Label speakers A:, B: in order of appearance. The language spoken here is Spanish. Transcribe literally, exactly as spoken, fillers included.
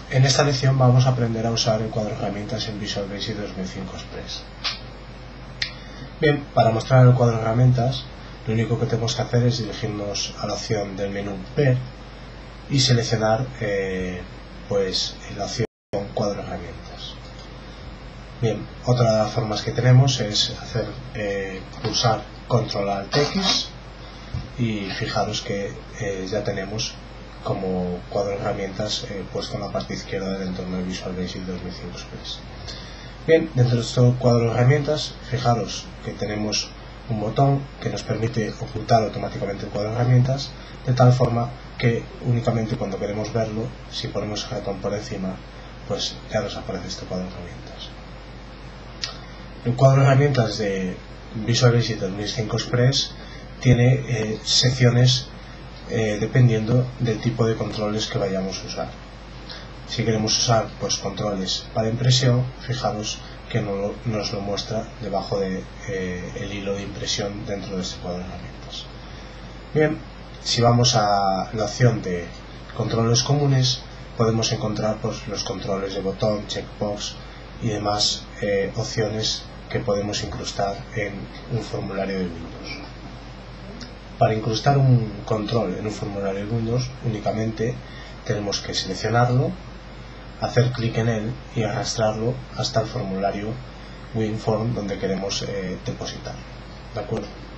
A: En esta lección vamos a aprender a usar el cuadro de herramientas en Visual Basic dos mil cinco Express. Bien, para mostrar el cuadro de herramientas, lo único que tenemos que hacer es dirigirnos a la opción del menú Ver y seleccionar eh, pues, la opción cuadro de herramientas. Bien, otra de las formas que tenemos es hacer eh, pulsar Control Alt X y fijaros que eh, ya tenemos como cuadro de herramientas eh, puesto en la parte izquierda del entorno de Visual Basic dos mil cinco Express. Bien, dentro de este cuadro de herramientas, fijaros que tenemos un botón que nos permite ocultar automáticamente el cuadro de herramientas, de tal forma que únicamente cuando queremos verlo, si ponemos el ratón por encima, pues ya nos aparece este cuadro de herramientas. El cuadro de herramientas de Visual Basic dos mil cinco Express tiene eh, secciones eh, dependiendo del tipo de controles que vayamos a usar. Si queremos usar pues, controles para impresión, fijaros que no, nos lo muestra debajo del de, eh, hilo de impresión dentro de este cuadro de herramientas. Bien, si vamos a la opción de controles comunes, podemos encontrar pues, los controles de botón, checkbox y demás eh, opciones que podemos incrustar en un formulario de Windows. Para incrustar un control en un formulario de Windows, únicamente tenemos que seleccionarlo, hacer clic en él y arrastrarlo hasta el formulario WinForm donde queremos eh, depositarlo. ¿De acuerdo?